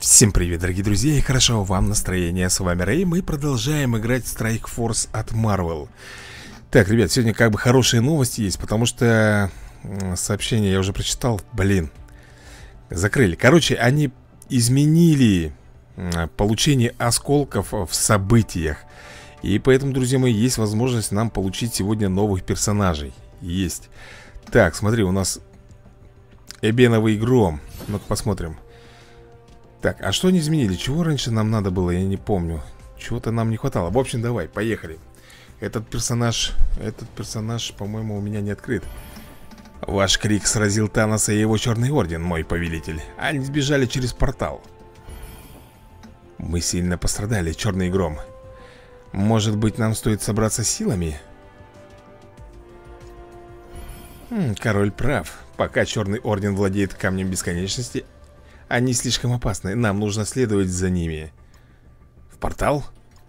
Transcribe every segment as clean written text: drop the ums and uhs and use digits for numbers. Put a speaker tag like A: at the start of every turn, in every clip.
A: Всем привет, дорогие друзья, и хорошо вам настроение. С вами Рэй, мы продолжаем играть в Strike Force от Marvel. Так, ребят, сегодня как бы хорошие новости есть, потому что сообщение я уже прочитал. Блин, закрыли. Короче, они изменили получение осколков в событиях. И поэтому, друзья мои, есть возможность нам получить сегодня новых персонажей. Есть. Так, смотри, у нас Эбеновый гром. Ну-ка посмотрим. Так, а что они изменили? Чего раньше нам надо было, я не помню. Чего-то нам не хватало. В общем, давай, поехали. Этот персонаж, по-моему, у меня не открыт. Ваш крик сразил Таноса и его Черный Орден, мой повелитель. Они сбежали через портал. Мы сильно пострадали, Черный Гром. Может быть, нам стоит собраться силами? Король прав. Пока Черный Орден владеет Камнем Бесконечности, они слишком опасны, нам нужно следовать за ними. В портал?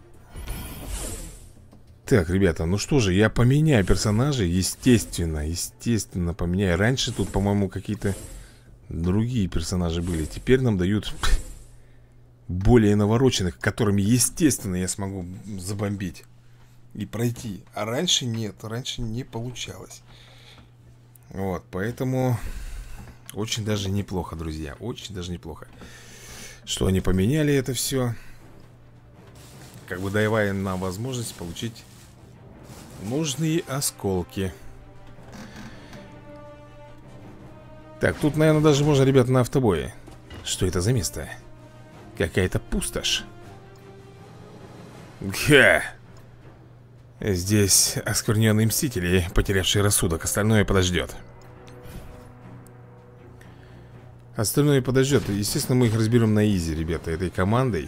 A: Так, ребята, ну что же, я поменяю персонажей. Естественно поменяю. Раньше тут, по-моему, какие-то другие персонажи были. Теперь нам дают более навороченных, которыми, естественно, я смогу забомбить и пройти. А раньше нет, раньше не получалось. Вот, поэтому... Очень даже неплохо, друзья. Очень даже неплохо. Что они поменяли это все. Как бы давая нам возможность получить нужные осколки. Так, тут, наверное, даже можно, ребят, на автобое. Что это за место? Какая-то пустошь. Ха! Здесь оскверненные мстители, потерявшие рассудок. Остальное подождет. Остальное подождет. Естественно, мы их разберем на изи, ребята, этой командой.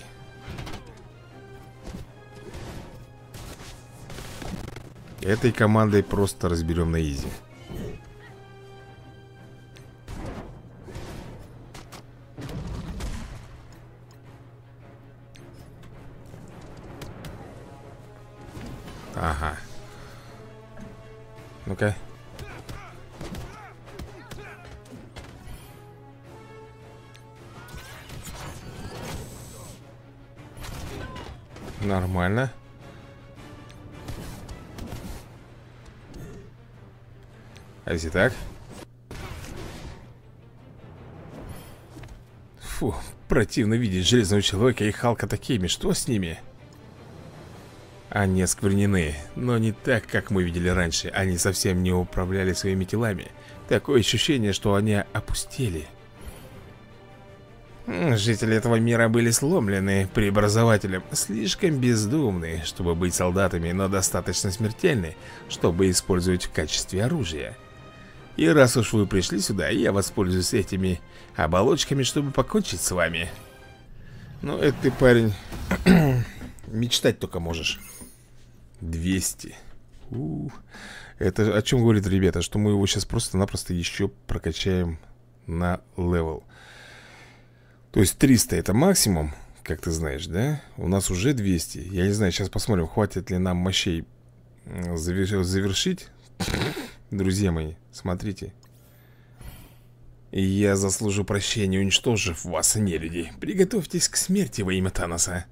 A: Этой командой просто разберем на изи. Ага. Ну-ка. Нормально. А если так? Фу, противно видеть Железного Человека и Халка такими. Что с ними? Они осквернены, но не так, как мы видели раньше. Они совсем не управляли своими телами. Такое ощущение, что они опустели. Жители этого мира были сломлены преобразователем. Слишком бездумны, чтобы быть солдатами, но достаточно смертельны, чтобы использовать в качестве оружия. И раз уж вы пришли сюда, я воспользуюсь этими оболочками, чтобы покончить с вами. Ну, это ты, парень, мечтать только можешь. 200. Это о чем говорит, ребята? Что мы его сейчас просто-напросто еще прокачаем на левел. То есть 300 это максимум, как ты знаешь, да? У нас уже 200. Я не знаю, сейчас посмотрим, хватит ли нам мощей завершить. Друзья мои, смотрите. Я заслужу прощения, уничтожив вас, нелюди. Приготовьтесь к смерти во имя Таноса.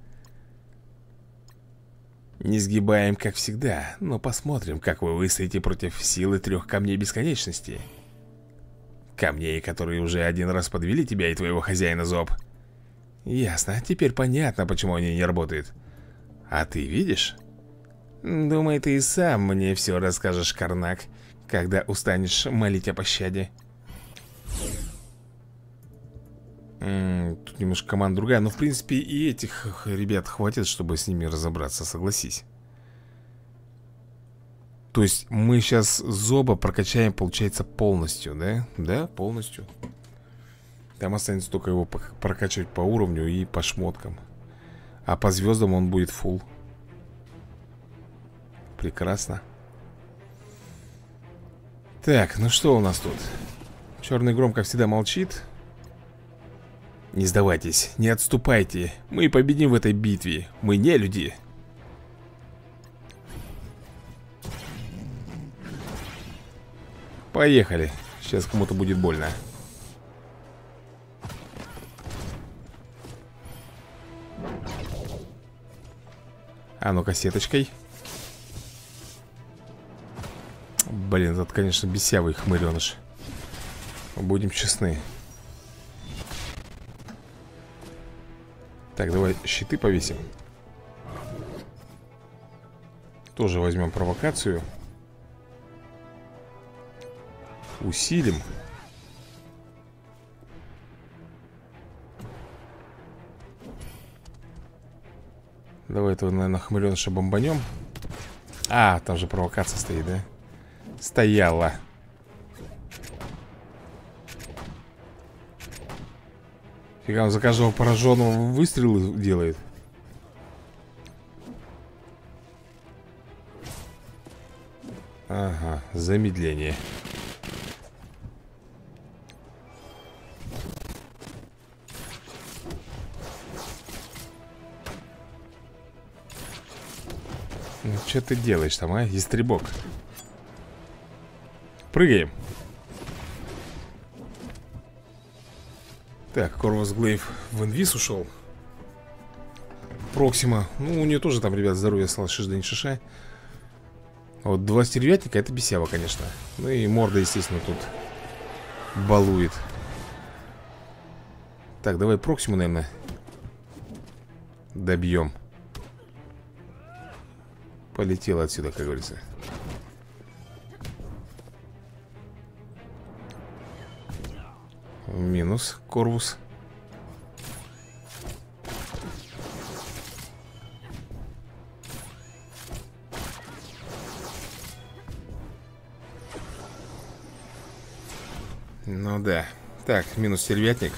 A: Не сгибаем, как всегда, но посмотрим, как вы выстоите против силы 3 камней бесконечности. Камней, которые уже один раз подвели тебя и твоего хозяина, Зоб. Ясно, теперь понятно, почему они не работают. А ты видишь? Думаю, ты и сам мне все расскажешь, Карнак, когда устанешь молить о пощаде. Тут немножко команда другая, но в принципе и этих ребят хватит, чтобы с ними разобраться, согласись. То есть мы сейчас Зоба прокачаем, получается, полностью, да? Да, полностью. Там останется только его прокачивать по уровню и по шмоткам. А по звездам он будет фулл. Прекрасно. Так, ну что у нас тут? Черный Гром, как всегда, молчит. Не сдавайтесь, не отступайте. Мы победим в этой битве. Мы не люди. Поехали. Сейчас кому-то будет больно. А ну-ка, сеточкой. Блин, это, конечно, бесявый хмыреныш. Будем честны. Так, давай щиты повесим. Тоже возьмем провокацию. Усилим. Давай этого, наверное, хмыреныша бомбанем. А, там же провокация стоит, да? Стояла. Фига, он за каждого пораженного выстрелы делает. Ага, замедление. Ну, что ты делаешь там, а, истребок? Прыгаем. Так, Корвус Глейв в инвиз ушел. Проксима. Ну, у нее тоже там, ребят, здоровье осталось шиш да не шиша. Вот два стервятника, это бесява, конечно. Ну и морда, естественно, тут балует. Так, давай Проксиму, наверное, добьем. Полетел отсюда, как говорится. Минус Корвус. Ну да. Так, минус стервятник.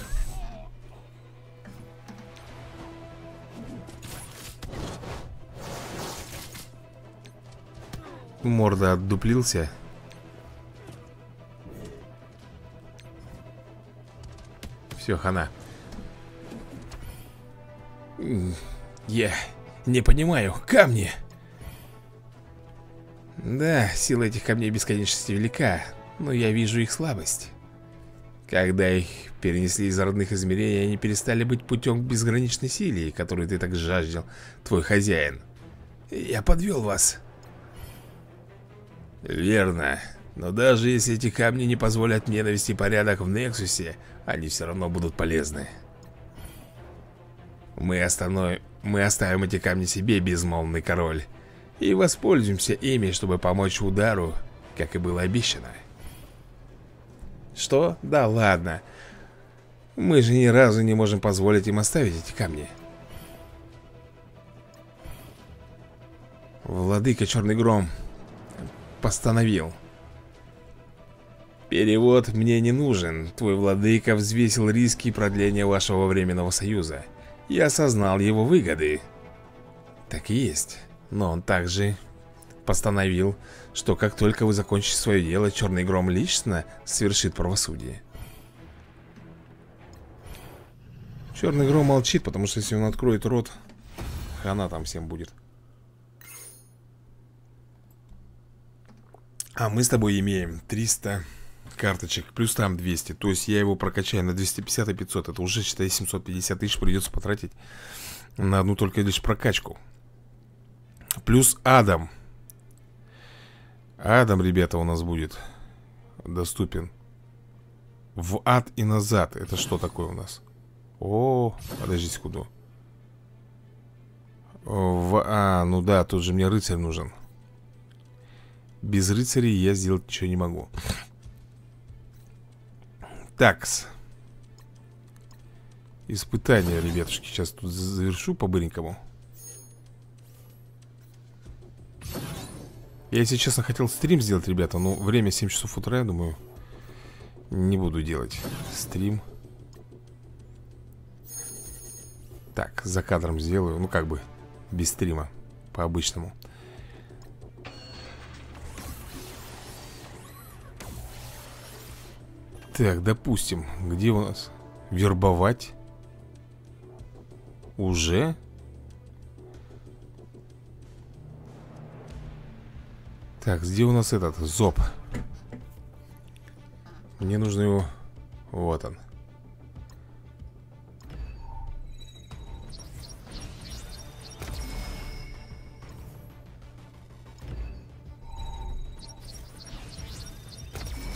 A: Морда отдуплился. Все, хана. Я не понимаю, камни. Да, сила этих камней бесконечности велика, но я вижу их слабость. Когда их перенесли из родных измерений, они перестали быть путем к безграничной силе, которую ты так жаждал, твой хозяин. Я подвел вас. Верно. Но даже если эти камни не позволят мне навести порядок в Нексусе, они все равно будут полезны. Мы оставим эти камни себе, безмолвный король, и воспользуемся ими, чтобы помочь удару, как и было обещано. Что? Да ладно. Мы же ни разу не можем позволить им оставить эти камни. Владыка Черный Гром постановил. Перевод мне не нужен. Твой владыка взвесил риски продления вашего временного союза и осознал его выгоды. Так и есть. Но он также постановил, что как только вы закончите свое дело, Черный Гром лично совершит правосудие. Черный Гром молчит, потому что если он откроет рот, хана там всем будет. А мы с тобой имеем 300 карточек, плюс там 200. То есть я его прокачаю на 250 и 500. Это уже, считай, 750 тысяч придется потратить на одну только лишь прокачку. Плюс Адам. Адам, ребята, у нас будет доступен в ад и назад. Это что такое у нас? О, подожди секунду. Ну да, тут же мне рыцарь нужен. Без рыцарей я сделать ничего не могу. Такс. Испытание, ребятушки. Сейчас тут завершу по-быренькому. Я, если честно, хотел стрим сделать, ребята. Но время 7 часов утра, я думаю, не буду делать стрим. Так, за кадром сделаю. Ну, как бы, без стрима. По-обычному. Так, допустим, где у нас? Вербовать? Уже? Так, где у нас этот зоб? Мне нужно его... Вот он.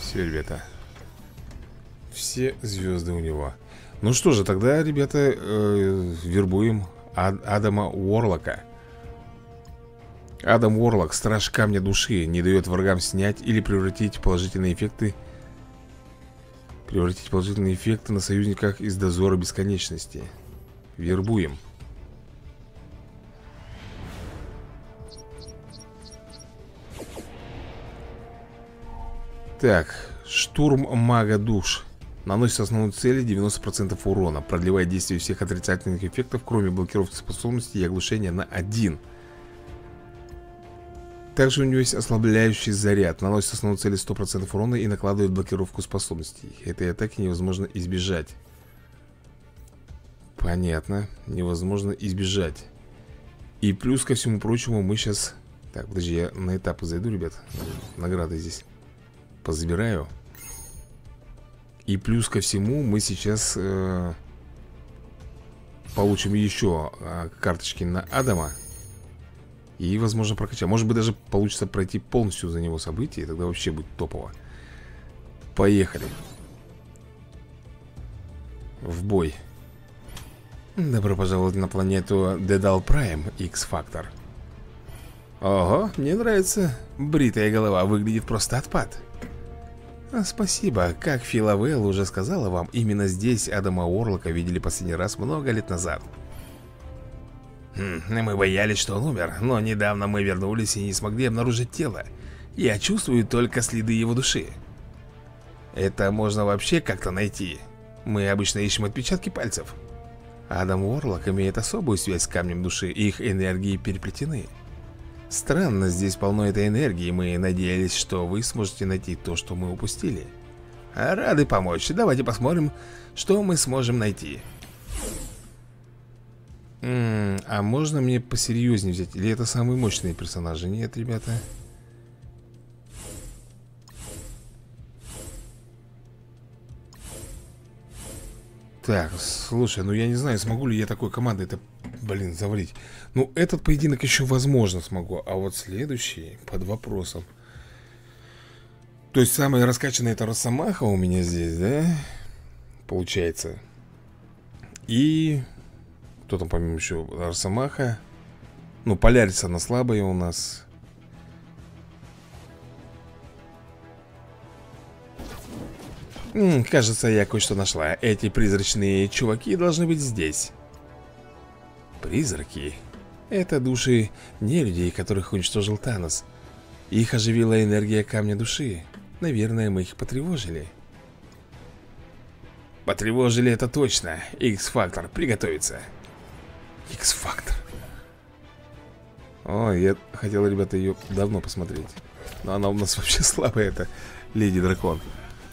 A: Все, ребята. Все звезды у него. Ну что же, тогда, ребята, вербуем Адама Уорлока. Адам Уорлок, страж камня души, не дает врагам снять или превратить положительные эффекты на союзниках из дозора бесконечности. Вербуем. Так, штурм мага душ. Наносит основной цели 90% урона. Продлевает действие всех отрицательных эффектов, кроме блокировки способностей и оглушения на 1. Также у него есть ослабляющий заряд. Наносит основной цели 100% урона и накладывает блокировку способностей. Этой атаки невозможно избежать. Понятно. Невозможно избежать. И плюс ко всему прочему мы сейчас... Так, подожди, я на этапы зайду, ребят. Награды здесь позабираю. И плюс ко всему мы сейчас получим еще карточки на Адама. И, возможно, прокачаем. Может быть, даже получится пройти полностью за него события. И тогда вообще будет топово. Поехали. В бой. Добро пожаловать на планету Дедал Прайм, X-Factor. Ого, мне нравится. Бритая голова выглядит просто отпад. Спасибо. Как Филавелл уже сказала вам, именно здесь Адама Уорлока видели последний раз много лет назад. Мы боялись, что он умер, но недавно мы вернулись и не смогли обнаружить тело. Я чувствую только следы его души. Это можно вообще как-то найти. Мы обычно ищем отпечатки пальцев. Адам Уорлок имеет особую связь с камнем души, и их энергии переплетены. Странно, здесь полно этой энергии. Мы надеялись, что вы сможете найти то, что мы упустили. Рады помочь. Давайте посмотрим, что мы сможем найти. А можно мне посерьезнее взять? Или это самые мощные персонажи? Нет, ребята. Так, слушай, ну я не знаю, смогу ли я такой командой это, блин, завалить. Ну, этот поединок еще возможно смогу. А вот следующий под вопросом. То есть самая раскачанная это Росомаха у меня здесь, да? Получается. И... Кто там помимо еще? Росомаха. Ну, Полярис она слабая у нас. Кажется, я кое-что нашла. Эти призрачные чуваки должны быть здесь. Призраки? Это души нелюдей, которых уничтожил Танос. Их оживила энергия камня души. Наверное, мы их потревожили. Потревожили, это точно. X-Factor, приготовиться. X-Factor. О, я хотел, ребята, ее давно посмотреть. Но она у нас вообще слабая, это Леди Дракон.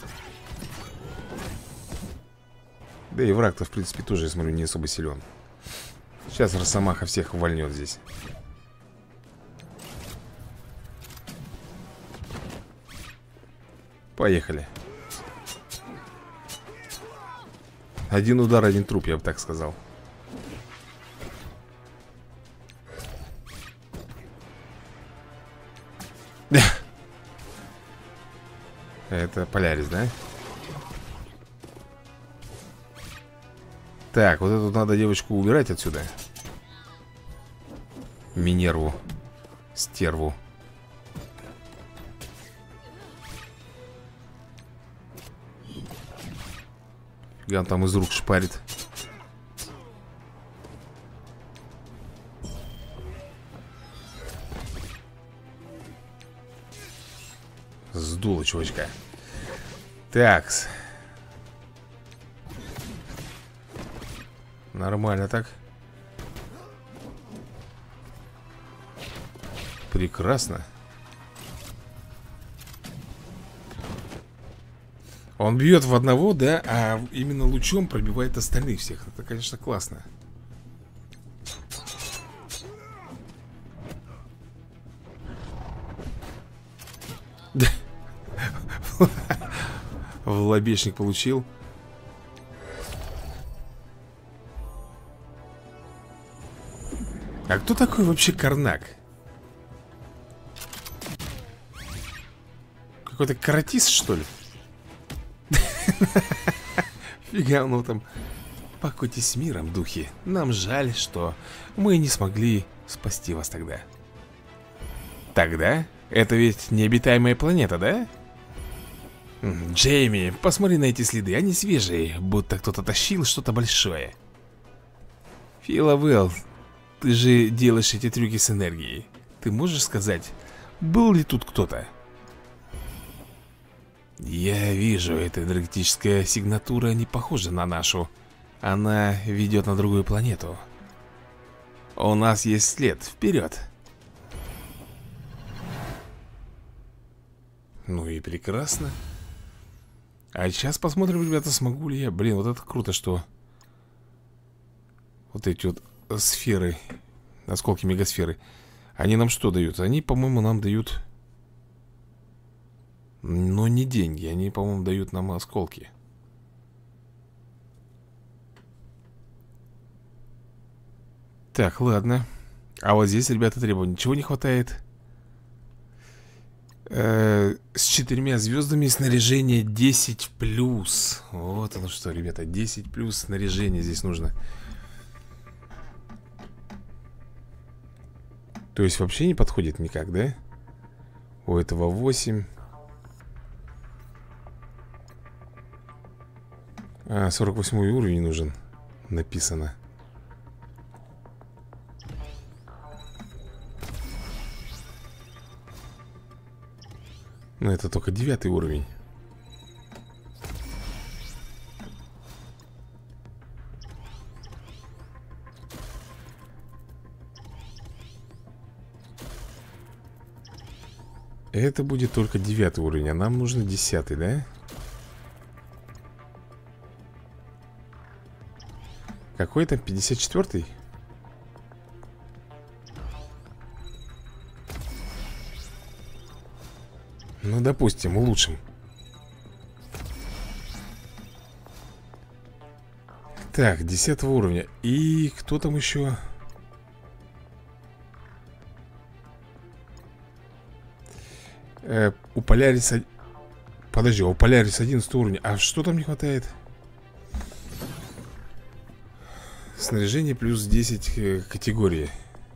A: Да и враг-то, в принципе, тоже, я смотрю, не особо силен. Сейчас Росомаха всех вольнет здесь. Поехали. Один удар, один труп, я бы так сказал. Это Полярис, да? Так, вот эту надо девочку убирать отсюда. Минерву. Стерву. Фига он там из рук шпарит. Сдуло, чувачка. Такс. Нормально так. Прекрасно. Он бьет в одного, да, а именно лучом пробивает остальных всех. Это, конечно, классно. В лобешник получил. А кто такой вообще Карнак? Какой-то каратист, что ли? Фига оно там. Покойтесь с миром, духи. Нам жаль, что мы не смогли спасти вас тогда. Тогда? Это ведь необитаемая планета, да? Джейми, посмотри на эти следы, они свежие, будто кто-то тащил что-то большое. Филовелл, ты же делаешь эти трюки с энергией. Ты можешь сказать, был ли тут кто-то? Я вижу, эта энергетическая сигнатура не похожа на нашу. Она ведет на другую планету. У нас есть след, вперед. Ну и прекрасно. А сейчас посмотрим, ребята, смогу ли я. Блин, вот это круто, что вот эти вот сферы, осколки мегасферы, они нам что дают? Они, по-моему, нам дают, но не деньги. Они, по-моему, дают нам осколки. Так, ладно. А вот здесь, ребята, требования. Чего не хватает? С 4 звездами снаряжение 10+. Вот оно что, ребята, 10+ снаряжение здесь нужно. То есть вообще не подходит никак, да? У этого 8. 48 уровень нужен. Написано. Но это только 9 уровень. Это будет только 9 уровень, а нам нужно 10, да? Какой там 54-й? Ну, допустим, улучшим. Так, 10 уровня. И кто там еще? У Поляриса... Подожди, у Полярис 11 уровня. А что там не хватает? Снаряжение плюс 10 категории.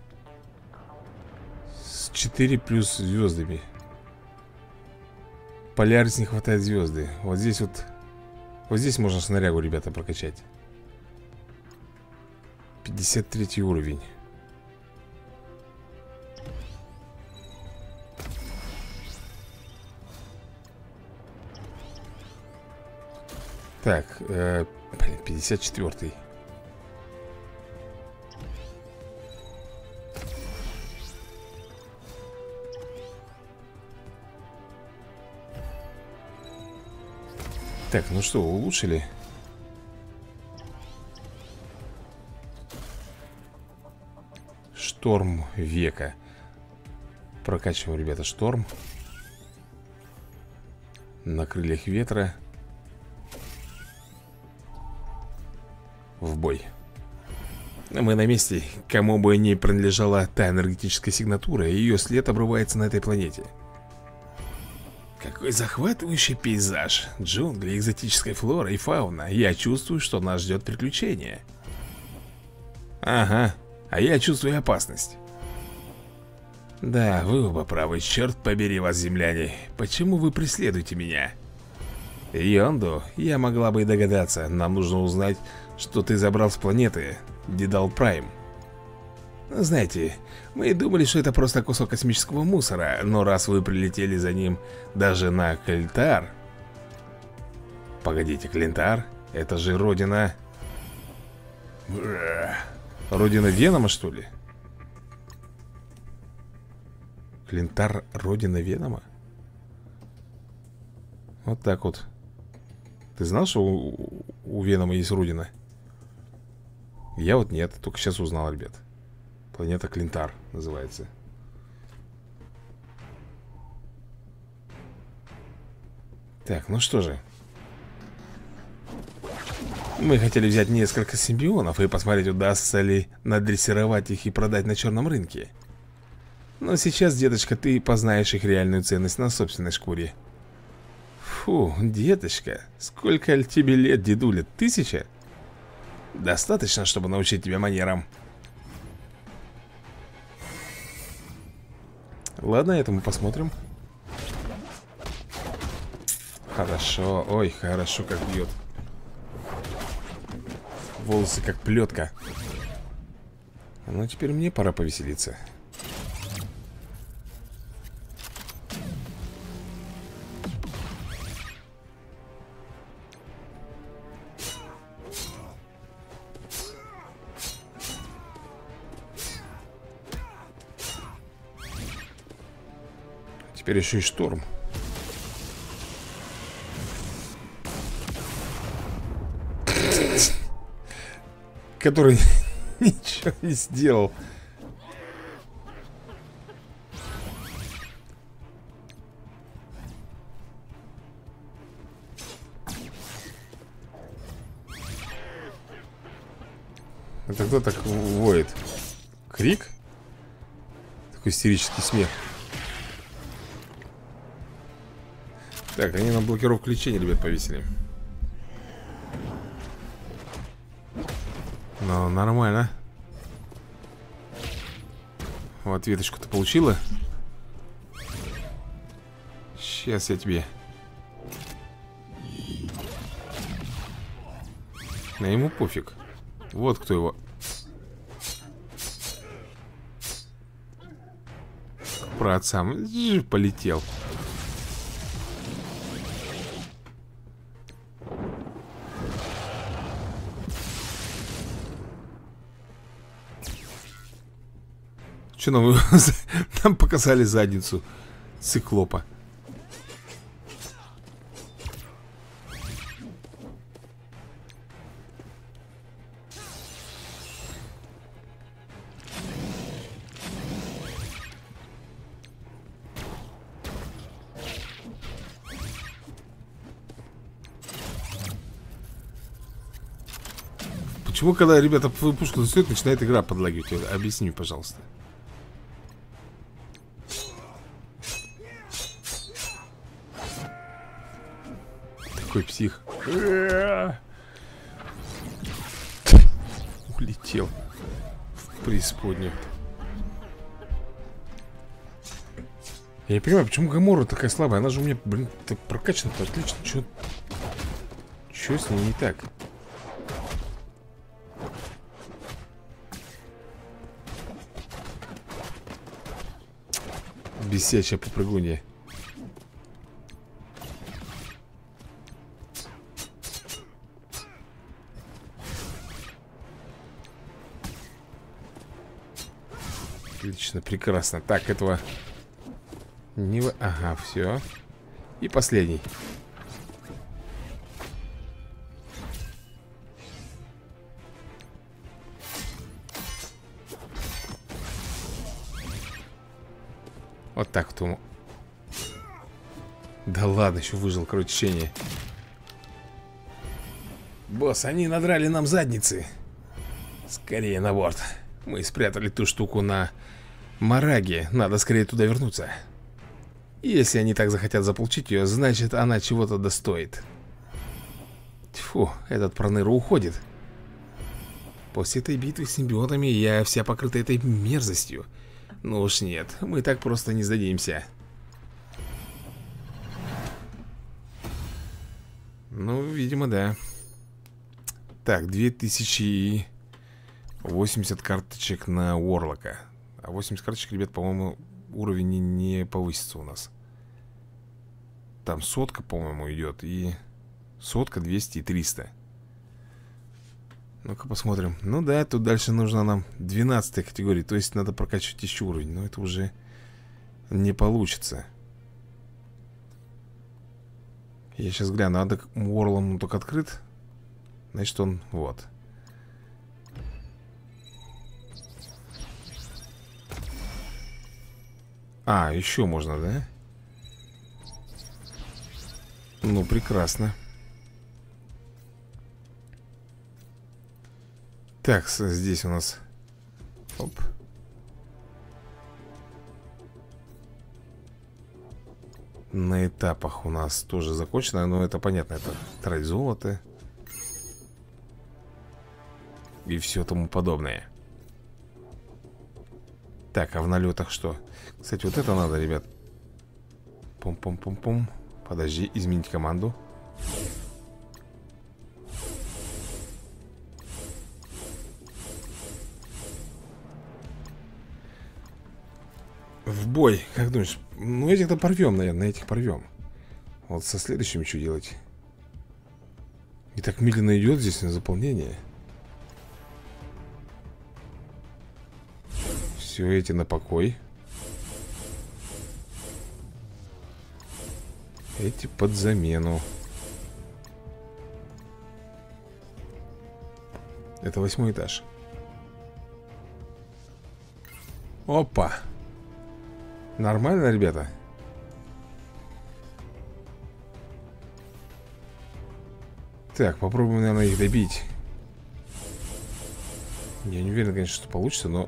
A: С 4 плюс звездами. Полярис не хватает звезды. Вот здесь вот. Вот здесь можно снарягу, ребята, прокачать. 53 уровень. Так, 54-й. Так, ну что, улучшили? Шторм века. Прокачиваем, ребята, шторм. На крыльях ветра. В бой. Мы на месте. Кому бы ни принадлежала та энергетическая сигнатура, ее след обрывается на этой планете. Какой захватывающий пейзаж. Джунгли, экзотическая флора и фауна. Я чувствую, что нас ждет приключение. Ага, а я чувствую опасность. Да, вы оба правы, черт побери вас, земляне. Почему вы преследуете меня? Йонду, я могла бы и догадаться. Нам нужно узнать, что ты забрал с планеты Дедал Прайм. Знаете, мы думали, что это просто кусок космического мусора. Но раз вы прилетели за ним даже на Клинтар... Погодите, Клинтар? Это же родина... Родина Венома, что ли? Клинтар, родина Венома? Вот так вот. Ты знал, что у Венома есть родина? Я вот нет, только сейчас узнал, ребят. Планета Клинтар называется. Так, ну что же. Мы хотели взять несколько симбионов и посмотреть, удастся ли надрессировать их и продать на черном рынке. Но сейчас, деточка, ты познаешь их реальную ценность на собственной шкуре. Фу, деточка, сколько тебе лет, дедуля? 1000? Достаточно, чтобы научить тебя манерам. Ладно, это мы посмотрим. Хорошо, ой, хорошо как бьет. Волосы как плетка. Ну, теперь мне пора повеселиться. Теперь еще и шторм. Который ничего не сделал. Это кто так воет? Крик? Такой истерический смех. Так, они на блокировку лечения, ребят, повесили. Ну, нормально. Вот, веточку-то получила. Сейчас я тебе. На ему пофиг. Вот кто его. Брат сам полетел. Что нам, нам показали задницу циклопа. Почему, когда, ребята, пушку достает, начинает игра подлагивать? Объясни, пожалуйста. Такой псих. Улетел в преисподнюю. Я не понимаю, почему Гамора такая слабая. Она же у меня, блин, так прокачана-то отлично. Чё с ней не так? Бесячая попрыгунья. Отлично, прекрасно. Так, этого не... Ага, все. И последний. Вот так вот ему. Да ладно, еще выжил, короче, течение. Босс, они надрали нам задницы. Скорее на борт. Мы спрятали ту штуку на Мараге. Надо скорее туда вернуться. Если они так захотят заполучить ее, значит, она чего-то достоит. Тьфу, этот проныра уходит. После этой битвы с симбиотами я вся покрыта этой мерзостью. Ну уж нет, мы так просто не сдадимся. Ну, видимо, да. Так, 2080 карточек на Уорлока. А 80 карточек, ребят, по-моему, уровень не повысится у нас. Там сотка, по-моему, идет. И сотка, 200 и 300. Ну-ка посмотрим. Ну да, тут дальше нужна нам 12 категория. То есть надо прокачивать еще уровень. Но это уже не получится. Я сейчас гляну. Надо Уорлом только открыт. Значит он вот. А, еще можно, да? Ну, прекрасно. Так, здесь у нас. Оп. на этапах у нас тоже закончено. Но это понятно, это трать золото и все тому подобное. Так, а в налетах что? Кстати, вот это надо, ребят. Пум-пум-пум-пум. Подожди, изменить команду. В бой, как думаешь? Ну, этих-то порвем, наверное, на этих порвем. Вот со следующим что делать? И так медленно идет здесь на заполнение. Все эти на покой. Эти под замену. Это 8-й этаж. Опа! Нормально, ребята? Так, попробуем, наверное, их добить. Я не уверен, конечно, что получится, но...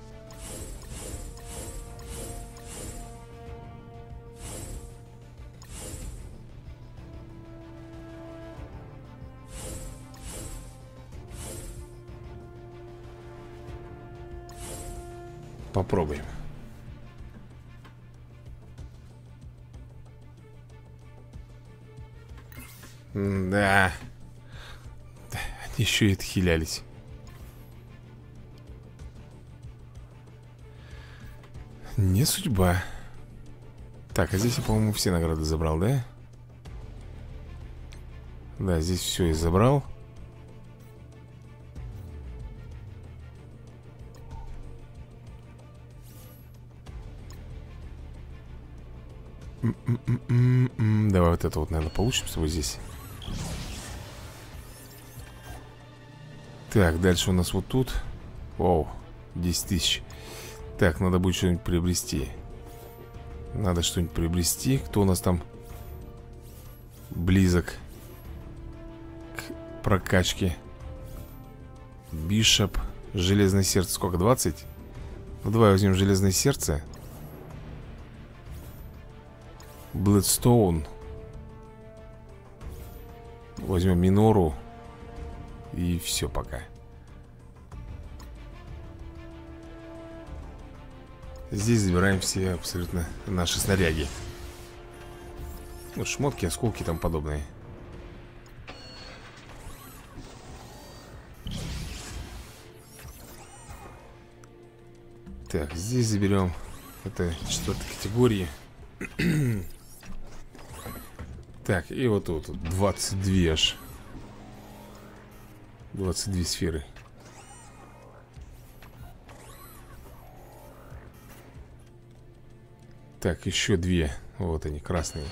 A: Попробуем. Да. Они еще и отхилялись. Не судьба. Так, а здесь я, по-моему, все награды забрал, да? Да, здесь все и забрал. Давай вот это вот, наверное, получим с тобой здесь. Так, дальше у нас вот тут. Оу, 10 тысяч. Так, надо будет что-нибудь приобрести. Надо что-нибудь приобрести. Кто у нас там близок к прокачке? Бишоп. Железное сердце. Сколько? 20? Ну, давай возьмем железное сердце. Блэдстоун. Возьмем минору. И все пока. Здесь забираем все абсолютно наши снаряги. Ну, шмотки, осколки и тому подобное. Так, здесь заберем. Это 4-й категории. Так, и вот тут 22 аж. 22 сферы. Так, еще 2. Вот они, красные.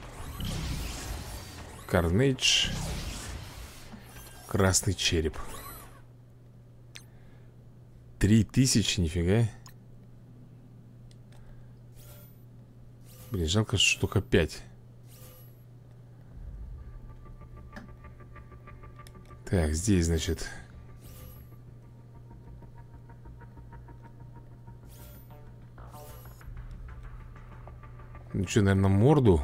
A: Карнейдж. Красный череп. 3000, нифига. Блин, жалко, что только 5. Так, здесь, значит. Ну что, наверное, морду.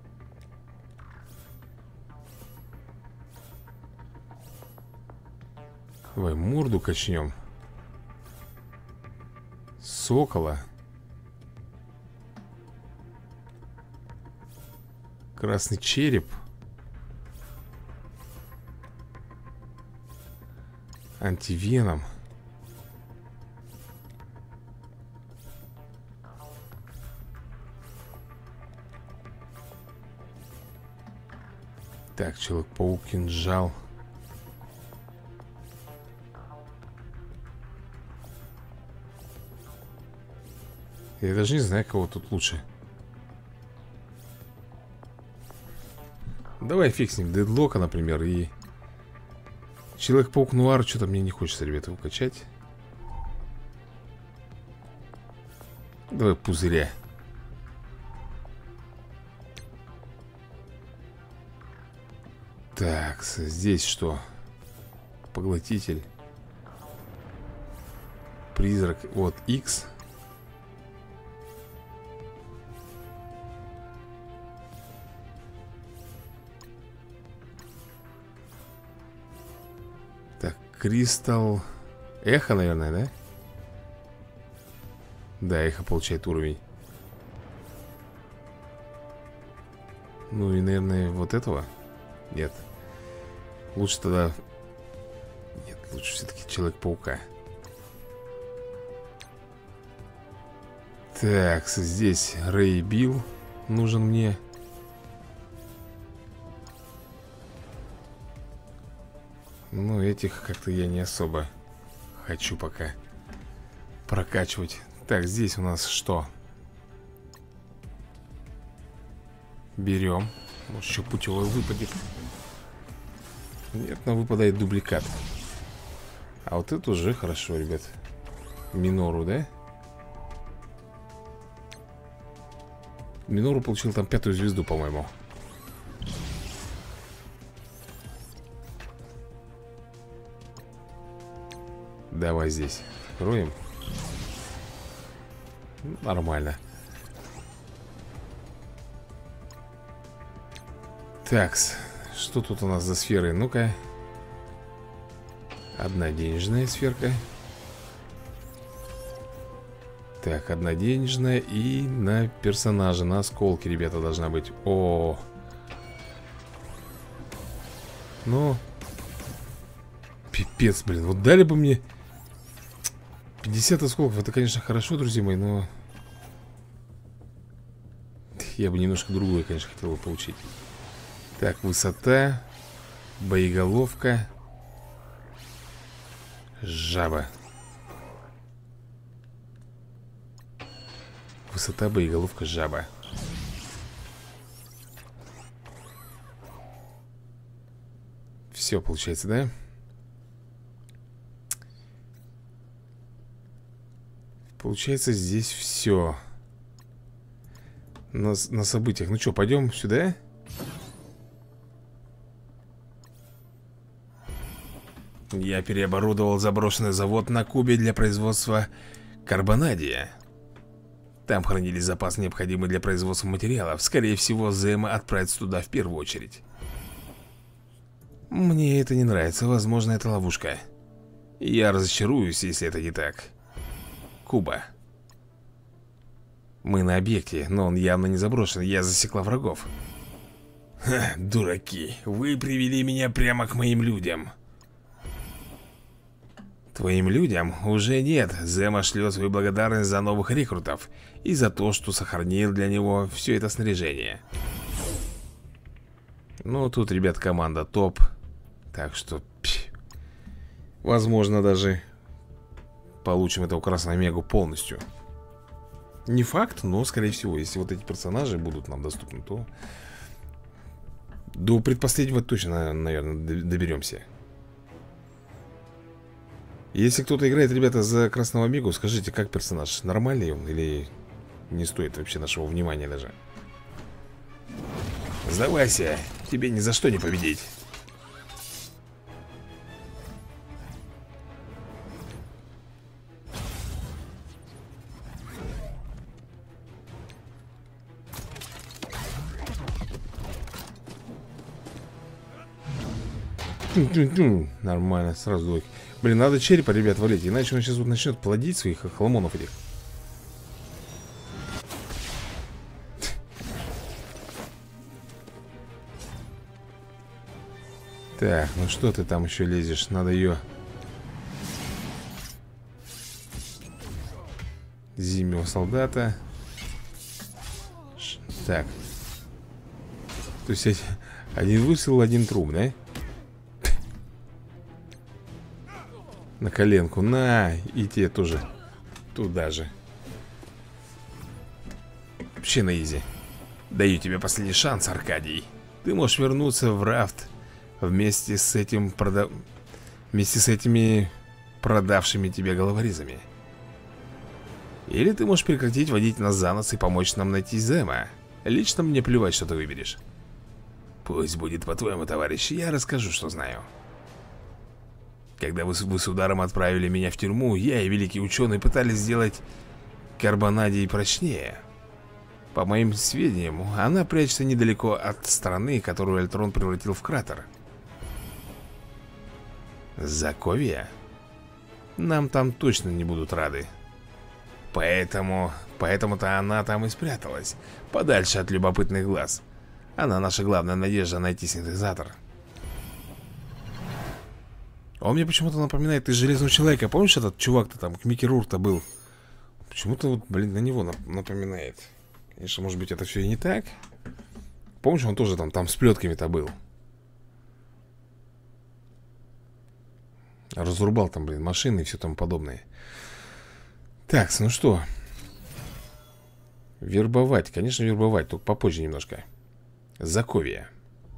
A: Давай морду качнем. Сокола. Красный череп. Антивеном. Так, Человек-паук, кинжал. Я даже не знаю, кого тут лучше. Давай фиг с ним, Дедлока, например, и... Человек-паук Нуар, что-то мне не хочется, ребята, укачать. Давай пузыря. Так, здесь что? Поглотитель. Призрак. Вот, X. Кристалл. Эхо, наверное, да? Да, эхо получает уровень. Ну и, наверное, вот этого. Нет. Лучше тогда... Нет, лучше все-таки Человек-паука. Так, здесь Рэй Билл нужен мне. Ну, этих как-то я не особо хочу пока прокачивать. Так, здесь у нас что? Берем. Может, еще путевой выпадет. Нет, нам выпадает дубликат. А вот это уже хорошо, ребят. Минору, да? Минору получил там 5-ю звезду, по-моему. Давай здесь откроем. Нормально. Такс. Что тут у нас за сферы? Ну-ка. Одна денежная сферка. Так, одна денежная. И на персонажа, на осколки, ребята, должна быть. О, ну, пипец, блин. Вот дали бы мне 50 осколков. Это, конечно, хорошо, друзья мои, но я бы немножко другое, конечно, хотел бы получить. Так, высота. Боеголовка. Жаба. Высота, боеголовка, жаба. Все получается, да? Получается, здесь все. На событиях. Ну что, пойдем сюда? Я переоборудовал заброшенный завод на Кубе для производства карбонадия. Там хранили запас, необходимый для производства материалов. Скорее всего, Зема отправится туда в первую очередь. Мне это не нравится, возможно, это ловушка. Я разочаруюсь, если это не так. Куба. Мы на объекте, но он явно не заброшен. Я засекла врагов. Ха, дураки, вы привели меня прямо к моим людям. Твоим людям уже нет. Зема шлет свою благодарность за новых рекрутов и за то, что сохранил для него все это снаряжение. Ну, тут, ребят, команда топ. Так что, возможно, даже получим этого красного мегу полностью. Не факт, но, скорее всего, если вот эти персонажи будут нам доступны, то до предпоследнего точно, наверное, доберемся. Если кто-то играет, ребята, за красного мегу, скажите, как персонаж? Нормальный он или не стоит вообще нашего внимания даже? Сдавайся, тебе ни за что не победить. Нормально, сразу двойки. Блин, надо черепа, ребят, валить. Иначе он сейчас вот начнет плодить своих хламонов этих. Так, ну что ты там еще лезешь? Надо ее... Зимнего солдата. Так. То есть один выстрел, один труп, да? На коленку, на, и те тоже туда же. Вообще на изи. Даю тебе последний шанс, Аркадий. Ты можешь вернуться в рафт вместе с этими продавшими тебе головорезами. Или ты можешь прекратить водить нас за нос и помочь нам найти Зема. Лично мне плевать, что ты выберешь. Пусть будет по-твоему, товарищ, я расскажу, что знаю. Когда вы с ударом отправили меня в тюрьму, я и великий ученый пытались сделать карбонадий прочнее. По моим сведениям, она прячется недалеко от страны, которую Эльтрон превратил в кратер. Заковья? Нам там точно не будут рады. Поэтому-то она там и спряталась, подальше от любопытных глаз. Она наша главная надежда найти синтезатор. Он мне почему-то напоминает из Железного человека. Помнишь этот чувак-то там, Микки Рурк-то был? Почему-то вот, блин, на него напоминает. Конечно, может быть, это все и не так. Помнишь, он тоже там с плетками-то был. Разрубал там, блин, машины и все тому подобное. Так, ну что? Вербовать, конечно, вербовать, только попозже немножко. Заковья.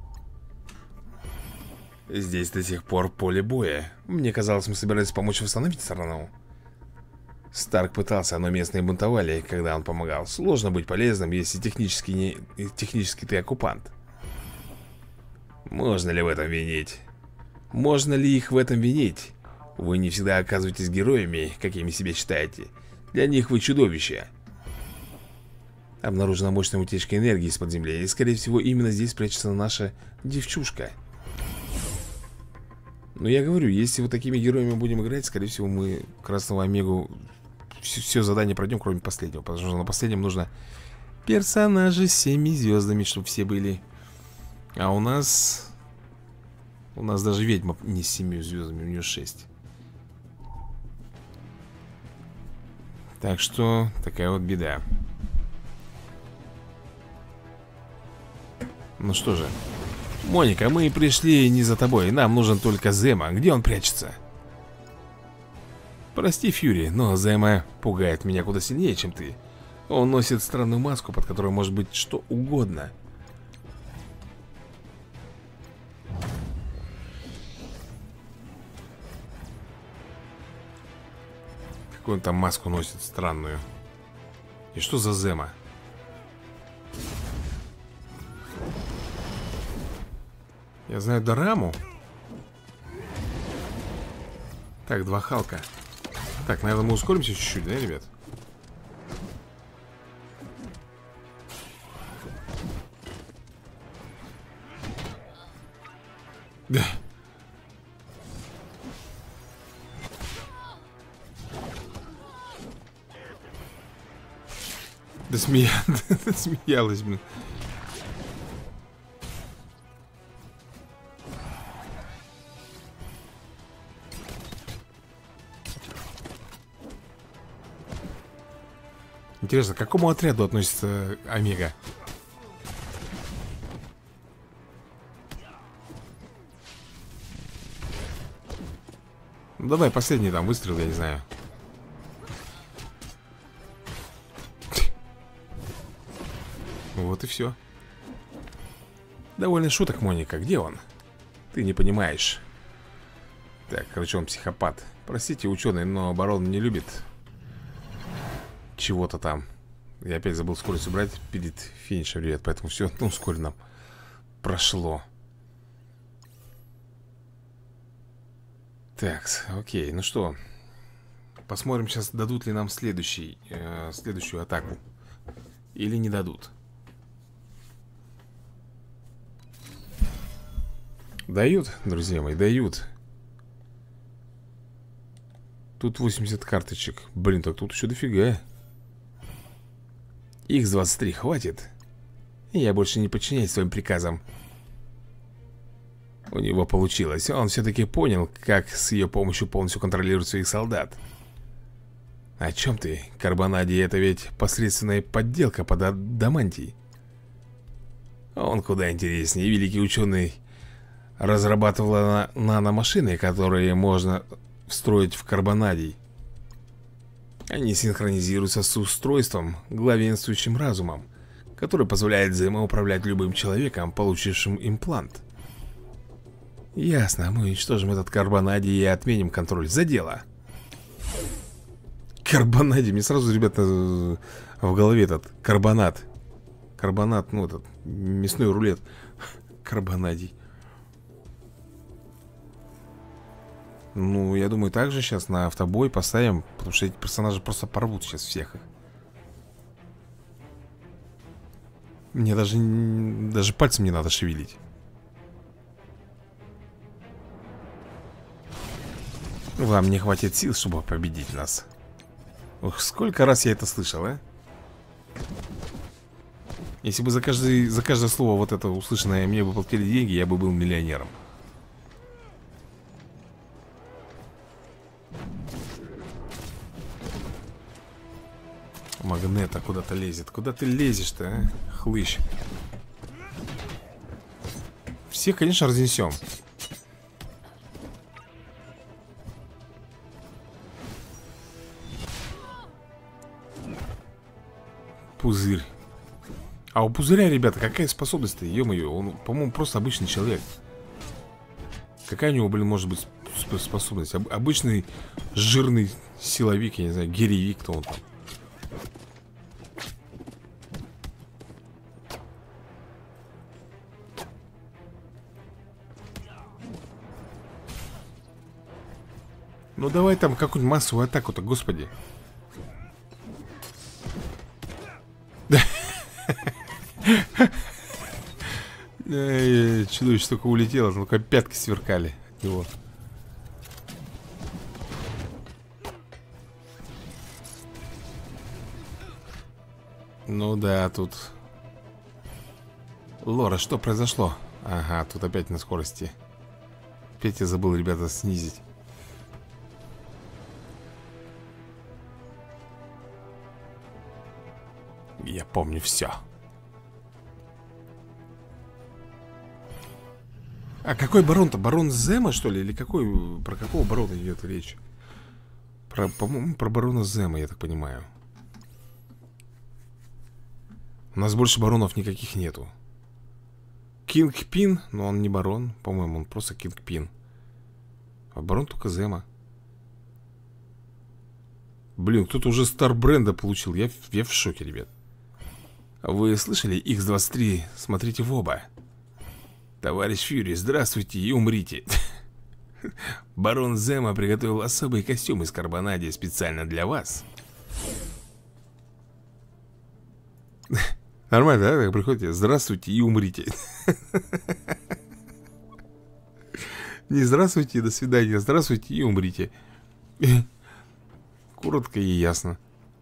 A: Здесь до сих пор поле боя. Мне казалось, мы собирались помочь восстановить страну. Старк пытался, но местные бунтовали, когда он помогал. Сложно быть полезным, если технически ты оккупант. Можно ли в этом винить? Можно ли их в этом винить? Вы не всегда оказываетесь героями, какими себя считаете. Для них вы чудовища. Обнаружена мощная утечка энергии из-под земли. И, скорее всего, именно здесь прячется наша девчушка. Но я говорю, если вот такими героями будем играть, скорее всего, мы Красного Омегу все задание пройдем, кроме последнего. Потому что на последнем нужно персонажи с 7 звездами, чтобы все были. А у нас даже ведьма не с 7 звездами, у нее 6. Так что такая вот беда. Ну что же, Моника, мы пришли не за тобой. Нам нужен только Зема. Где он прячется? Прости, Фьюри, но Зема пугает меня куда сильнее, чем ты. Он носит странную маску, под которой может быть что угодно. Какую он там маску носит странную? И что за Зема? Я знаю Дораму. Так, 2 Халка. Так, наверное, мы ускоримся чуть-чуть, да, ребят? Да. Да смеялась, блин. Интересно, к какому отряду относится Омега? Ну, давай последний там выстрел, я не знаю. Вот и все. Довольно шуток, Моника. Где он? Ты не понимаешь. Так, короче, он психопат. Простите, ученый, но барон не любит чего-то там. Я опять забыл скорость убрать перед финишем, ребят. Поэтому все, ну, вскоре нам прошло. Так, окей, ну что, посмотрим сейчас, дадут ли нам следующую атаку. Или не дадут. Дают, друзья мои, дают. Тут 80 карточек. Блин, так тут еще дофига. Х-23 хватит. Я больше не подчиняюсь своим приказам. У него получилось. Он все-таки понял, как с ее помощью полностью контролировать своих солдат. О чем ты? Карбонадий — это ведь посредственная подделка под адамантий. Он куда интереснее. Великий ученый разрабатывал наномашины, которые можно встроить в карбонадий. Они синхронизируются с устройством, главенствующим разумом, который позволяет взаимоуправлять любым человеком, получившим имплант. Ясно, мы уничтожим этот карбонадий и отменим контроль. За дело. Карбонадий, мне сразу, ребята, в голове этот карбонат. Карбонат, ну этот, мясной рулет. Карбонадий. Ну, я думаю, также сейчас на автобой поставим, потому что эти персонажи просто порвут сейчас всех их. Мне даже пальцем не надо шевелить. Вам не хватит сил, чтобы победить нас. Ух, сколько раз я это слышал, а? Если бы за каждое слово вот это услышанное мне бы платили деньги, я бы был миллионером. Магнета куда-то лезет. Куда ты лезешь-то, а? Хлыщ. Всех, конечно, разнесем. Пузырь. А у пузыря, ребята, какая способность-то? Ё-моё, он, по-моему, просто обычный человек. Какая у него, блин, может быть способность? Обычный жирный силовик, я не знаю, гиревик, кто он там. Ну давай там какую-нибудь массовую атаку-то, господи. Чудовище только улетело, только пятки сверкали от него. Ну да, тут... Лора, что произошло? Ага, тут опять на скорости. Опять я забыл, ребята, снизить. Я помню все. А какой барон-то? Барон Зема, что ли? Или какой? Про какого барона идет речь? По-моему, про барона Зема, я так понимаю. У нас больше баронов никаких нету. Кингпин, но он не барон. По-моему, он просто Кингпин. А барон только Зема. Блин, кто-то уже стар бренда получил. Я в шоке, ребят. Вы слышали? X23, смотрите в оба. Товарищ Фьюри, здравствуйте и умрите. Барон Зема приготовил особый костюм из карбонадия специально для вас. Нормально, да? Так приходите, здравствуйте и умрите. Не здравствуйте, до свидания, здравствуйте и умрите. Коротко и ясно.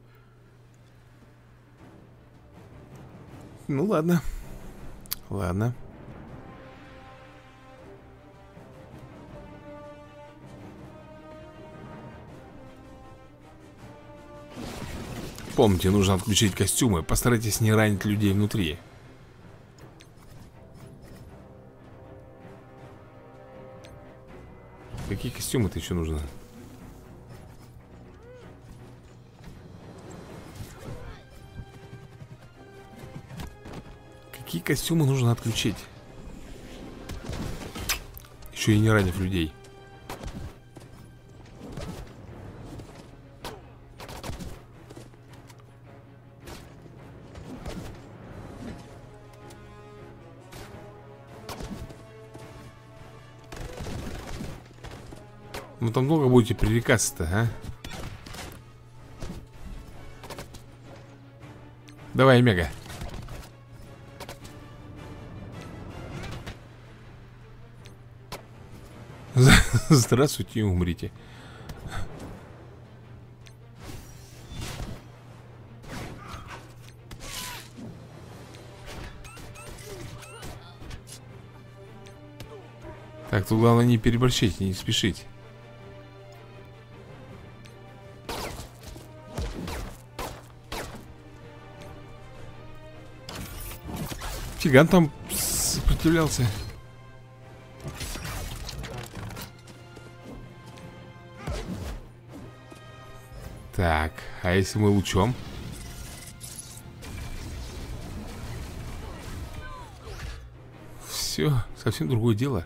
A: Ну ладно. Ладно. Помните, нужно отключить костюмы. Постарайтесь не ранить людей внутри. Какие костюмы-то еще нужно? Какие костюмы нужно отключить? Еще и не ранив людей. Ну там долго будете пререкаться-то, а? Давай, Мега. Здравствуйте и умрите. Так, тут главное не переборщить, не спешить. Фиган там сопротивлялся. Так, а если мы лучом? Все, совсем другое дело.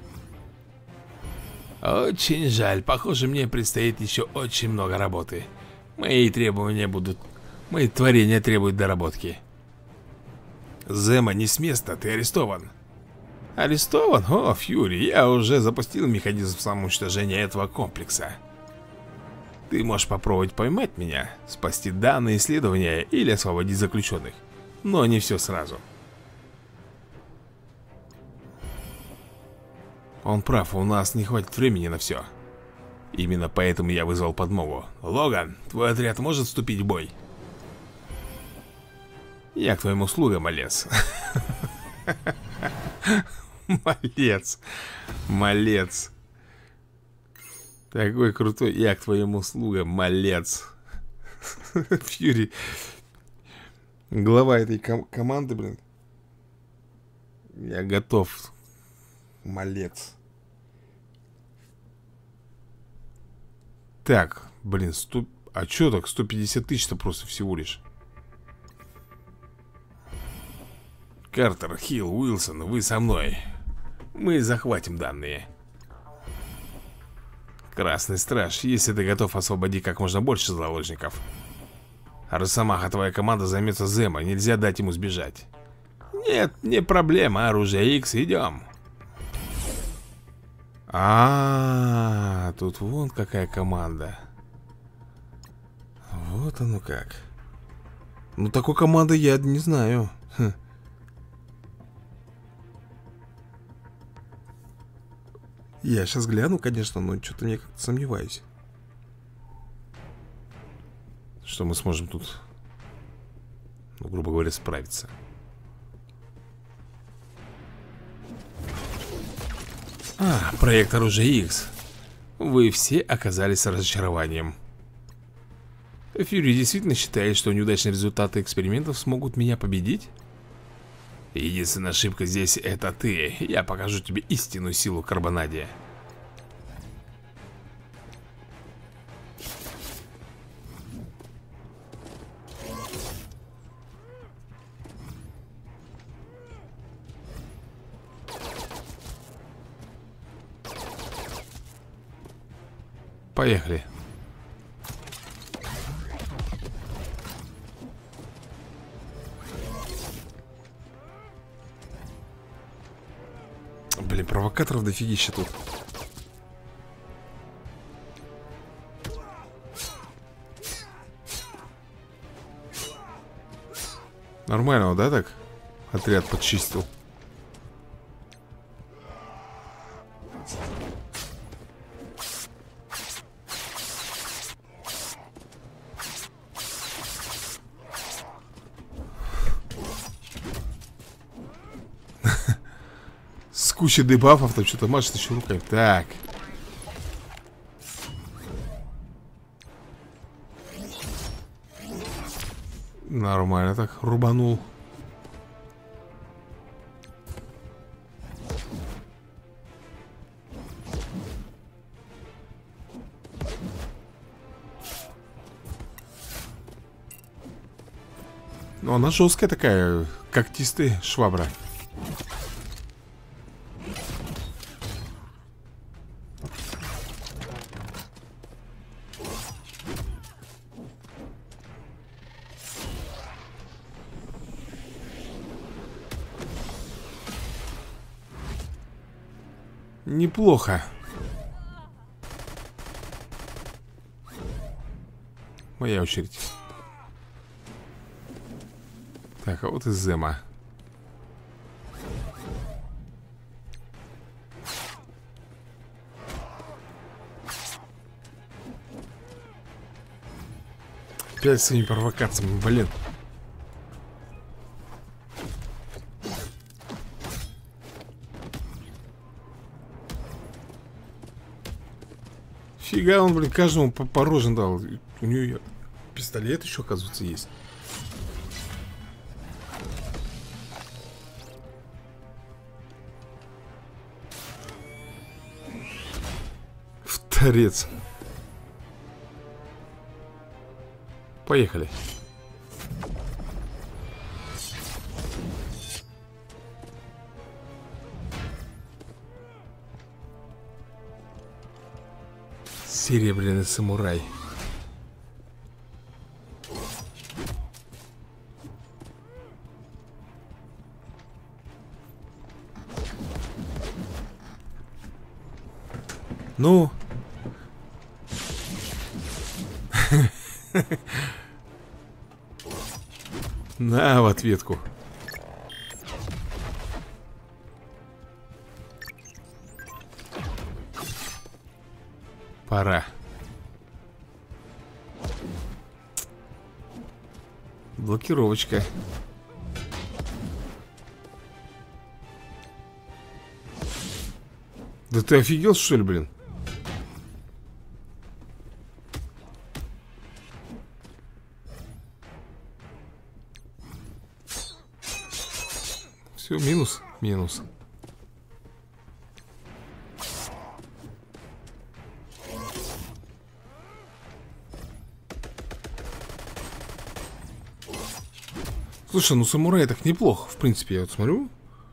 A: Очень жаль, похоже, мне предстоит еще очень много работы. Мои творения требуют доработки. Зема, не с места, ты арестован. Арестован? О, Фьюри, я уже запустил механизм самоуничтожения этого комплекса. Ты можешь попробовать поймать меня, спасти данные исследования или освободить заключенных. Но не все сразу. Он прав, у нас не хватит времени на все. Именно поэтому я вызвал подмогу. Логан, твой отряд может вступить в бой? Я к твоим услугам, малец. Малец. Малец. Такой крутой. Я к твоим услугам, малец. Фьюри. Глава этой команды, блин. Я готов. Малец. Так, блин, а чё так? 150 тысяч-то просто всего лишь. Картер, Хилл, Уилсон, вы со мной. Мы захватим данные. Красный страж, если ты готов, освободи как можно больше заложников. Росомаха, твоя команда займется Зема, нельзя дать ему сбежать. Нет, не проблема, оружие Икс, идем. Тут вон какая команда. Вот оно как. Ну, такой команды я не знаю. Я сейчас гляну, конечно, но что-то мне как-то сомневаюсь, что мы сможем тут, ну, грубо говоря, справиться. Проект оружия Икс. Вы все оказались разочарованием. Фьюри действительно считает, что неудачные результаты экспериментов смогут меня победить? Единственная ошибка здесь — это ты. Я покажу тебе истинную силу Карбонадия. Поехали. Блин, провокаторов дофигища тут. Нормально, да, так? Отряд подчистил. Куча дебафов, там что-то машет еще руками. Так. Нормально так рубанул. Но она жесткая такая, когтистая швабра. Неплохо. Моя очередь. Так, а вот и Зема. Опять своими провокациями, блин. Фига он, блин, каждому по роже дал. У нее пистолет еще, оказывается, есть. Вторец. Поехали. Серебряный самурай. Ну. На, в ответку. Пора. Блокировочка. Да ты офигел, что ли, блин? Все, минус, минус. Слушай, ну самурай так неплохо, в принципе, я вот смотрю.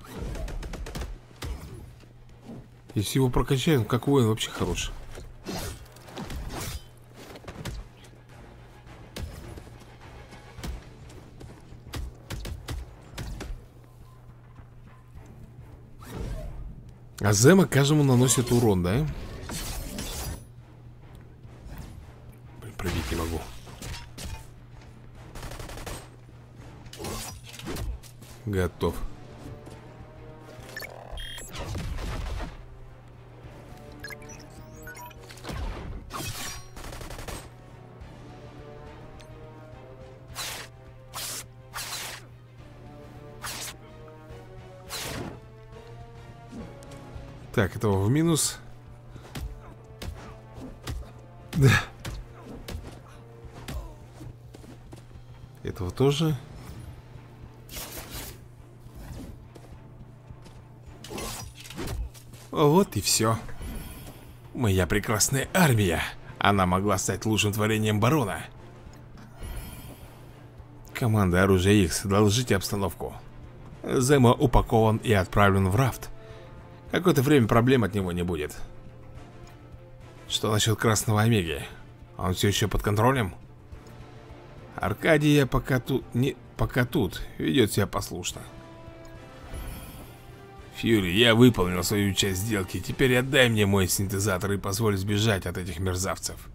A: Если его прокачают, как воин вообще хороший. А Зема каждому наносит урон, да? Блин, пробить не могу. Готов. Так, этого в минус. Да. Этого тоже. Вот и все. Моя прекрасная армия. Она могла стать лучшим творением барона. Команда оружия X, доложите обстановку. Зема упакован и отправлен в рафт. Какое-то время проблем от него не будет. Что насчет Красного Омеги? Он все еще под контролем? Аркадия пока тут ведет себя послушно. Фьюри, я выполнил свою часть сделки. Теперь отдай мне мой синтезатор и позволь сбежать от этих мерзавцев.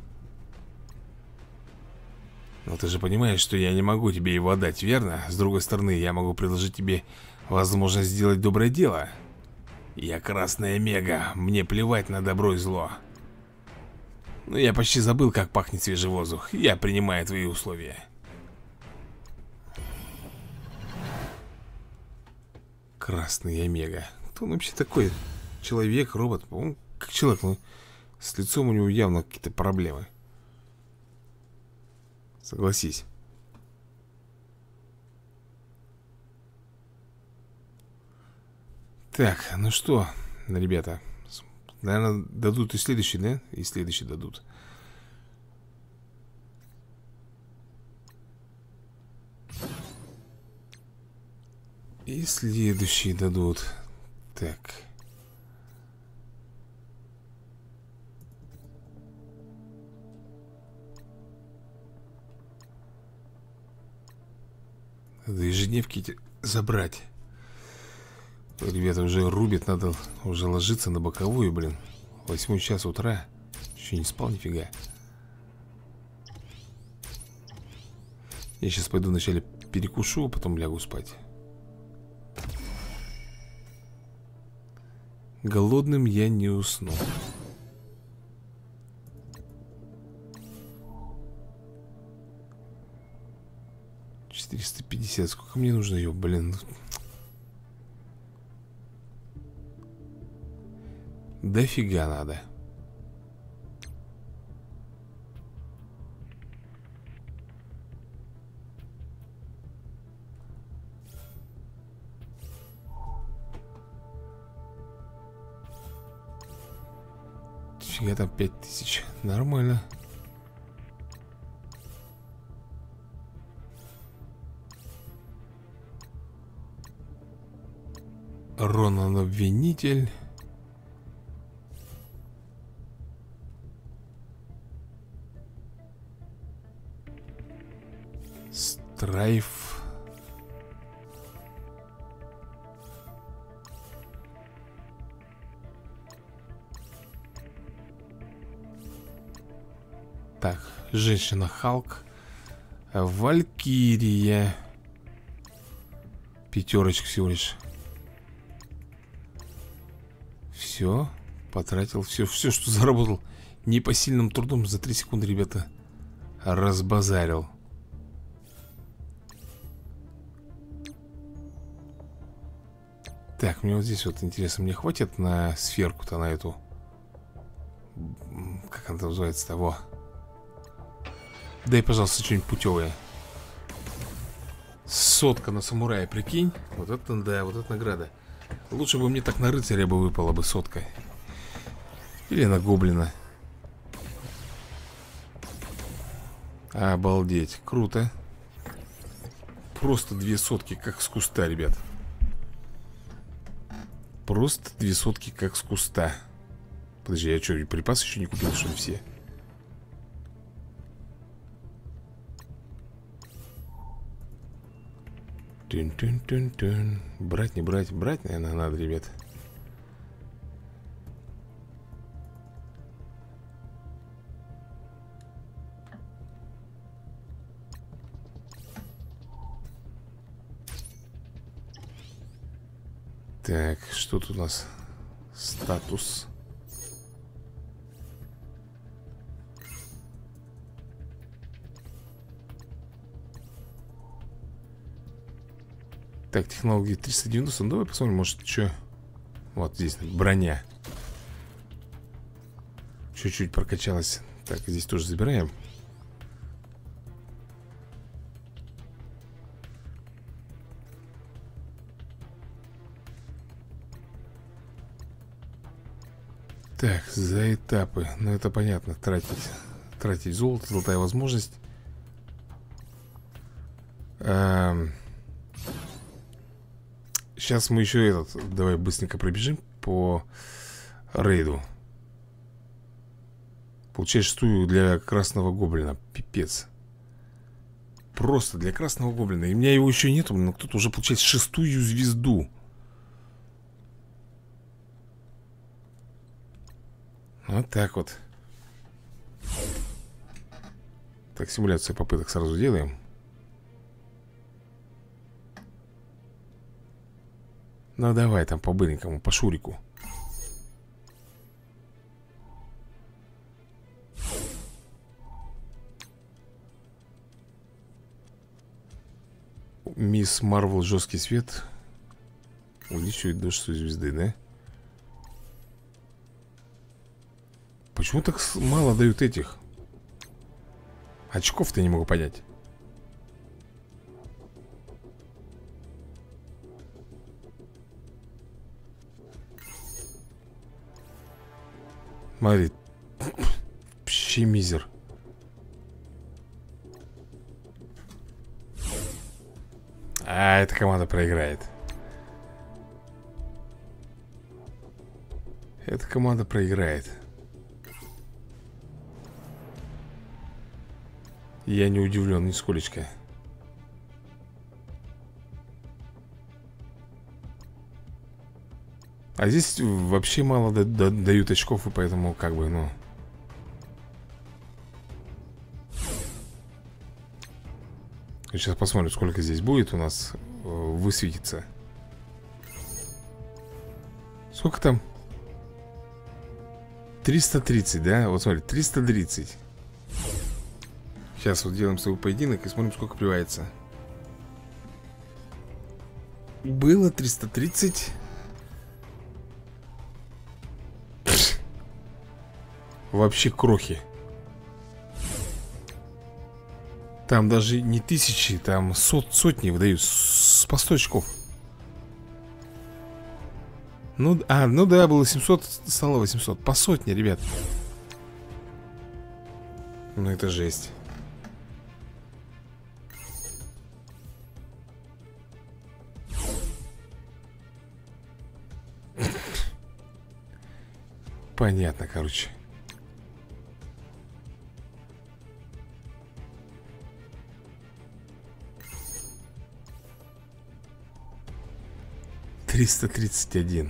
A: Но ты же понимаешь, что я не могу тебе его отдать, верно? С другой стороны, я могу предложить тебе возможность сделать доброе дело. Я Красная Омега, мне плевать на добро и зло. Но я почти забыл, как пахнет свежий воздух. Я принимаю твои условия. Красный Омега. Кто он вообще такой? Человек, робот? Он как человек, но с лицом у него явно какие-то проблемы. Согласись. Так, ну что, ребята, наверное, дадут и следующий, да? И следующий дадут. И следующий дадут. Так. Надо ежедневки эти забрать. Ребята уже рубят, надо уже ложиться на боковую, блин. 8 час утра. Еще не спал нифига. Я сейчас пойду вначале перекушу, а потом лягу спать. Голодным я не усну. $450. Сколько мне нужно ее, блин? Дофига надо. Фига там 5000. Нормально. Ронан обвинитель. Страйф. Так, женщина Халк. Валькирия. 5 всего лишь. Все, потратил все, что заработал. непосильным трудом за 3 секунды, ребята, разбазарил. Так, мне вот здесь вот интересно, мне хватит на сферку-то, на эту? Как она называется того? Дай, пожалуйста, что-нибудь путевое. 100 на самурая, прикинь. Вот это, да, вот это награда. Лучше бы мне так на рыцаря бы выпала бы 100. Или на гоблина. Обалдеть, круто. Просто 200, как с куста, ребят. Просто 200, как с куста. Подожди, я что, припасы еще не купил, что ли, все? Тун-тун-тун-тун. Брать, не брать? Брать, наверное, надо, ребят. Так, что тут у нас? Статус. Так, технологии 390. Ну, давай посмотрим, может, что. Вот здесь броня. Чуть-чуть прокачалась. Так, здесь тоже забираем. Так, за этапы. Ну, это понятно. Тратить золото, золотая возможность. Сейчас мы еще этот. Давай быстренько пробежим по рейду. Получаешь шестую для красного гоблина. Пипец. Просто для красного гоблина. И у меня его еще нету, но кто-то уже получает 6-ю звезду. Вот так вот. Так, симуляцию попыток сразу делаем. Ну давай там по-быренькому, по шурику. Мисс Марвел, жесткий свет. Увеличивает до 6 звезды, да? Почему так мало дают этих очков-то, не могу понять. Смотри. Вообще мизер. А, эта команда проиграет. Эта команда проиграет. Я не удивлен нисколечко. А здесь вообще мало дают очков, и поэтому как бы, ну... Сейчас посмотрим, сколько здесь будет у нас высветиться. Сколько там? 330, да? Вот смотри, 330. Сейчас вот делаем свой поединок и смотрим, сколько прибавится. Было 330. Вообще крохи. Там даже не тысячи, там сотни выдают. По 100 очков. Ну, ну да, было 700, стало 800. По сотне, ребят. Ну это жесть. Понятно, короче. Триста 331.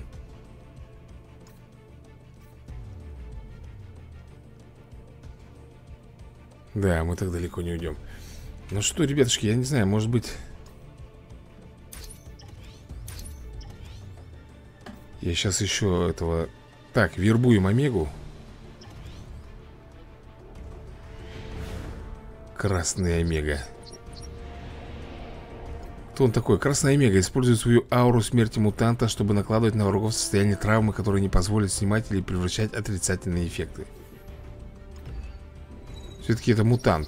A: Да, мы так далеко не уйдем. Ну что, ребятушки, я не знаю, может быть... Я сейчас еще этого... Так, вербуем Омегу. Красный Омега. Кто он такой? Красный Омега использует свою ауру смерти мутанта, чтобы накладывать на врагов состояние травмы, которые не позволят снимать или превращать отрицательные эффекты. Все-таки это мутант.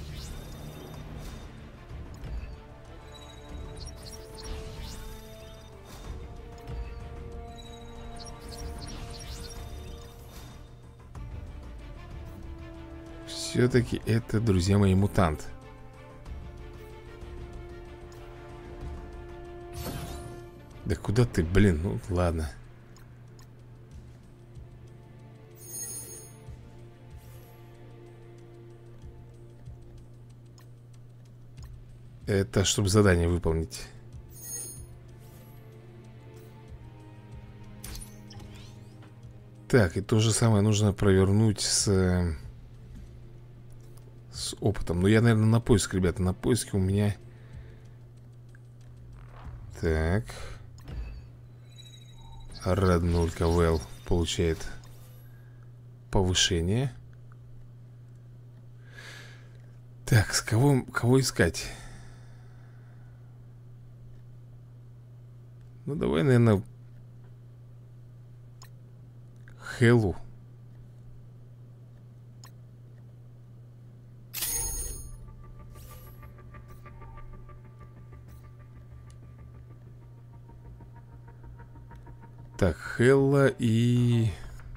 A: Все-таки это, друзья мои, мутант. Да куда ты, блин, ну ладно. Это чтобы задание выполнить. Так, и то же самое нужно провернуть с опытом. Но я, наверное, на поиск, ребята. На поиске у меня... Так. Раднулька Вэл получает повышение. Так, с кого искать? Ну, давай, наверное, Хеллу. Так, Хелла и...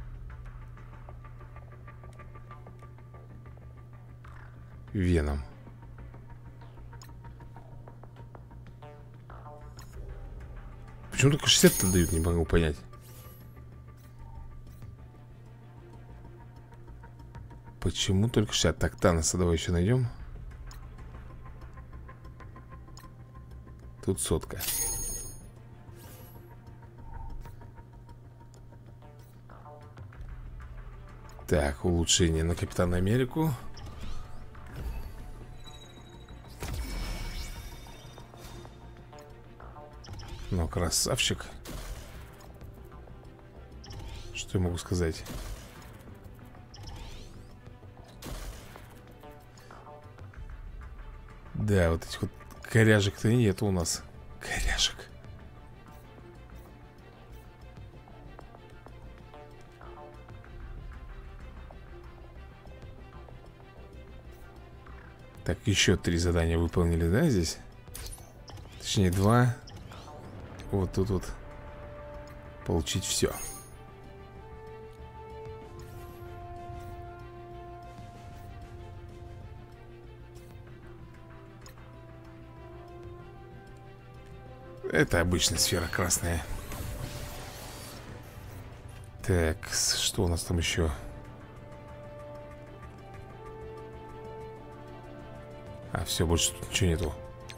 A: Веном. Почему только 60-то дают, не могу понять. Почему только 60? Так, Таноса давай еще найдем. Тут 100. Так, улучшение на Капитана Америку. Ну, красавчик. Что я могу сказать? Да, вот этих вот коряжек-то нет у нас. Коряжек. Так, еще 3 задания выполнили, да, здесь? Точнее, 2. Вот тут вот. Получить все. Это обычная сфера красная. Так, что у нас там еще? А, все, больше тут ничего нету.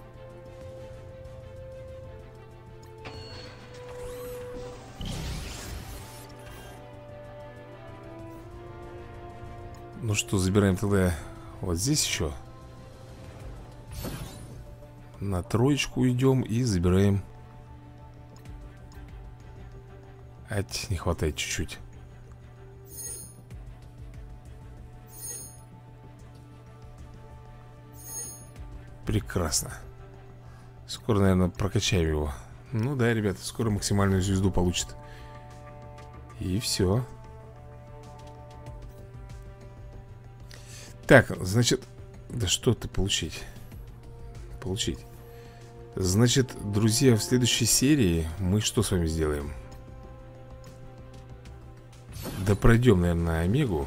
A: Ну что, забираем тогда вот здесь еще. На 3 идем и забираем. Ать, не хватает чуть-чуть. Прекрасно. Скоро, наверное, прокачаем его. Ну да, ребята, скоро максимальную звезду получит. И все. Так, значит... Да что ты получить? Получить. Значит, друзья, в следующей серии мы что с вами сделаем? Да пройдем, наверное, Омегу.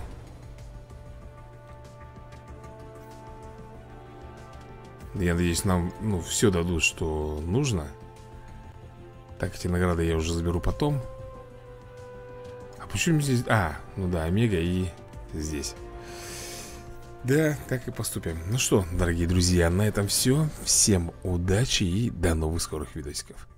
A: Я надеюсь, нам, ну, все дадут, что нужно. Так, эти награды я уже заберу потом. А почему здесь... А, ну да, Омега и здесь. Да, так и поступим. Ну что, дорогие друзья, на этом все. Всем удачи и до новых скорых видосиков.